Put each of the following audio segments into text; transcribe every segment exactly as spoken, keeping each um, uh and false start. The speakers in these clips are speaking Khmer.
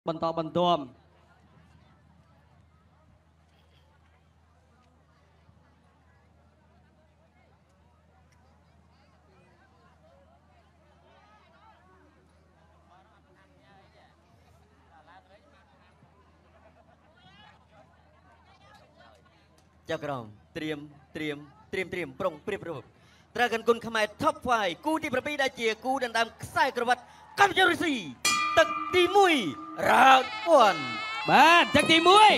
បន្តបន្ទាប់ចៅក្រមត្រៀមត្រៀមត្រៀមត្រៀមប្រុងព្រៀបរកត្រូវកាន់គុណខ្មែរ Top ហ្វាយ គូទីប្រាំពីរដែលជាគូដណ្ដើមខ្សែក្រវ៉ាត់កម្ពុជារុស្ស៊ីទឹកទីមួយរ៉ាវពាន់បាទទឹកទីមួយ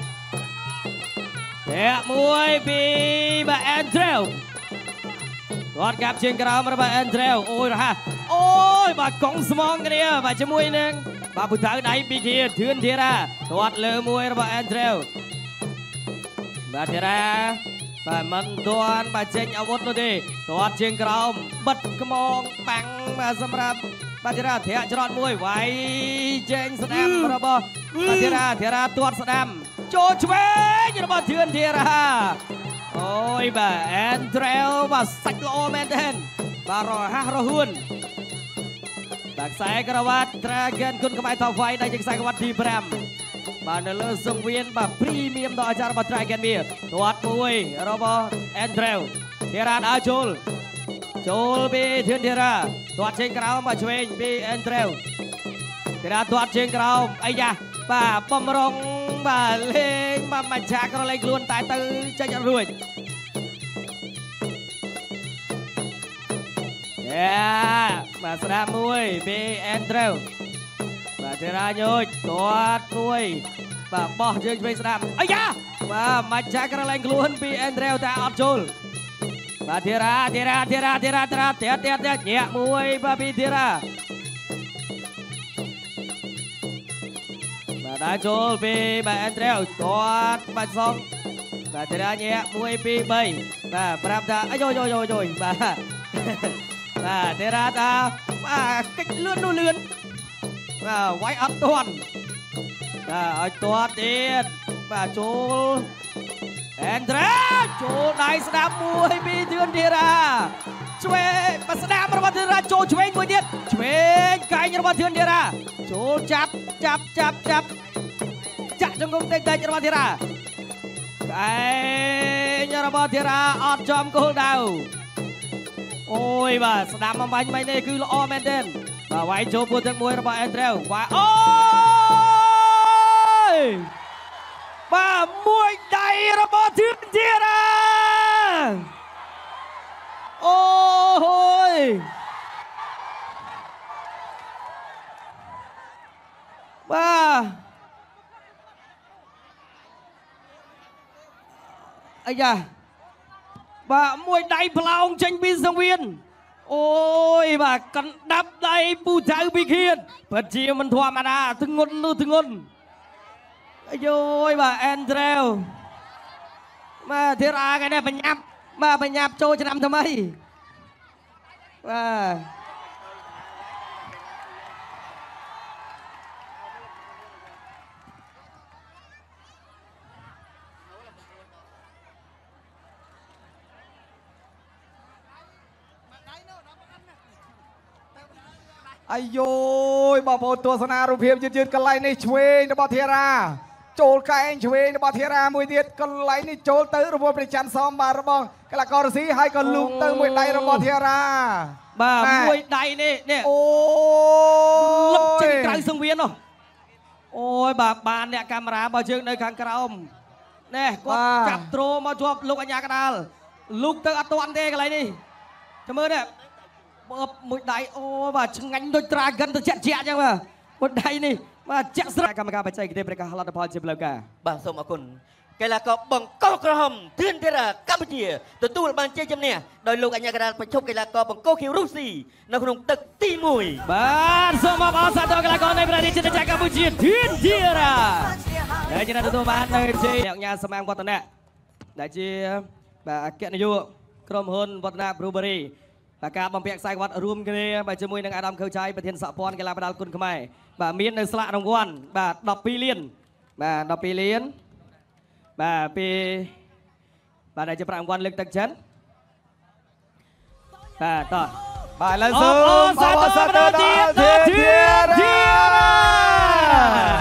តែមួយពីបាទអេនដ្រូវគាត់កាប់ជើងក្រោមរបស់អេនដ្រូវអូយរហ័សអូយបាទកង់ស្មងគ្នាបាទជាមួយនឹងបាទពុទ្ធៅដៃពីគ្នាធឿនធីរ៉ាគាត់លើមួយរបស់អេនដ្រូវបាទធីរ៉ាបាទមិនទាន់បាទចេញអាវុធនោះទេគាត់ជើងក្រោមបិទក្មងបាំងបាទសម្រាប់បាទធីរ៉ាធាក់ច្រត់មួយវាយចេញស្ដាំរបស់បាទធីរ៉ាធីរ៉ាទាត់ស្ដាំចូលឆ្វេងរបស់ធឿនធីរ៉ាអូយបាទអេនដ្រូវបាទសាច់ល្អមែនទេបាទរហ័សរហួនបាទខ្សែក្រវ៉ាត់ត្រាហ្គិនគុណខ្មែរថោហ្វាយដែលជាខ្សែក្រវ៉ាត់ទីប្រាំបាទនៅលើសង្វៀនបាទព្រីមៀមដល់អាចារ្យរបស់ Dragon Beer ទាត់មួយរបស់ Andrew ធីរ៉ាដើរចូលចូលពីធឿនធីរ៉ាទាត់ជើងក្រោមបាទឆ្វេងពី Andrew ធីរ៉ាទាត់ជើងក្រោមអាយ៉ាបាទបំរុងបាទលេងបាទមិនឆាក្រឡេកខ្លួនតែទៅចេញអត់រួចយ៉ាបាទស្ដាប់មួយពី Andrewបាទធីរ៉ាញូចទាត់មួយបាទបោះយើងឆ្វេងស្ដាំអាយ៉ាបាទមិនចាក់ក្រឡែងខ្លួនពីអេនដ្រូវតែអត់ចូលបាទធីរ៉ាធីរ៉ាធីរ៉ាធីរ៉ាធីរ៉ាទៀតទៀតទៀតញាក់មួយបាទពីធីរ៉ាបាទដើរចូលពីបាទអេនដ្រូវទាត់បាទសងបាទធីរ៉ាញាក់មួយពីរបីបាទប្រាប់ថាអាយយយយយបាទបាទធីរ៉ាថាបាទកិច្ចលឿននោះលឿនបាទវាយអត់ទាន់បាទឲ្យទាត់ទៀតបាទចូលអេនដ្រូវចូលដៃស្ដាប់មួយពីធឿនធីរ៉ាឆ្វេងបាទស្ដាប់របស់ធឿនធីរ៉ាចូលឆ្វេងមួយទៀតឆ្វេងកែងរបស់ធឿនធីរ៉ាចូលចាប់ចាប់ចាប់ចាប់ចាក់ចង្គង់តិចតិចរបស់ធីរ៉ាកែងរបស់ធីរ៉ាអត់ចំគោលដៅអូយបាទស្ដាប់មកបាញ់មិញនេះគឺល្អមែនទេបាទវាយចូលពួតទាំងមួយរបស់អេនដ្រូវបាទអូយបាទមួយដៃរបស់ធឿនធីរ៉ាអូយបាទអាយ៉ាបាទមួយដៃប្លោងចេញពីសង្វៀនអូយបាទកណ្ដាប់ដៃពូចៅពីខៀនពិតជាមិនធម្មតាធ្ងន់នោះធ្ងន់អាយយបាទអេនដ្រូវបាទធីរ៉ាគេនេះបញ្ញាប់បាទបញ្ញាប់ចូលឆ្នាំថ្មីបាទអាយយបងប្អូនទស្សនារូបភាពយឺតយឺតកន្លែងនេះឆ្វេងរបស់ធីរ៉ាចូលកែងឆ្វេងរបស់ធីរ៉ាមួយទៀតកន្លែងនេះចូលទៅរវល់ព្រះច័ន្ទសមបាទរបស់កីឡាកររុស្ស៊ីហើយក៏លូកទៅមួយដៃរបស់ធីរ៉ាបាទមួយដៃនេះនេះអូលឹកចេញក្រៅសង្វៀននោះអូយបាទបានអ្នកកាមេរ៉ារបស់យើងនៅខាងក្រោមនេះគាត់ចាប់ទ្រមកជាប់លោកអញ្ញាកដាលលូកទៅអត់ទាន់ទេកន្លែងនេះចាំមើលនេះមួយដៃអូបាទឆ្ងាញ់ដូច Dragon ទៅជាក់ជាក់អញ្ចឹងបាទមួយដៃនេះបាទជាក់ស្រេចកម្មការបច្ចេកទេសប្រកាសលទ្ធផលជាផ្លូវការបាទសូមអរគុណកីឡាករបង្កោក្រហមធឿនធីរ៉ាកម្ពុជាទទួលបានជ័យជំនះដោយលោកអញ្ញាកដាលប្រជុំកីឡាករបង្កោខៀវរុស្ស៊ីនៅក្នុងទឹកទីមួយបាទសូមអបអរសាទរកីឡាករនៃប្រទេសជាតិកម្ពុជាធឿនធីរ៉ាដែលជាទទួលបាននៅជ័យអ្នកញាសមាមវឌ្ឍនៈដែលជាបាទអគ្គនាយកក្រុមហ៊ុនវឌ្ឍនៈ Breweryបាទការបំពាក់ខ្សែក្រវ៉ាត់រួមគ្នាបាទជាមួយនឹងអាដាមខូចៃប្រធានសហព័ន្ធកីឡាផ្ដាល់គុណខ្មែរបាទមាននៅស្លាករង្វាន់បាទដប់ពីរលានបាទដប់ពីរលានបាទពីបាទដែលជាប្រាក់រង្វាន់លើកទឹកចិត្តបាទតោះបាទឥឡូវសូមអបអរសាទរដល់ធឿនធីរ៉ា Yeah.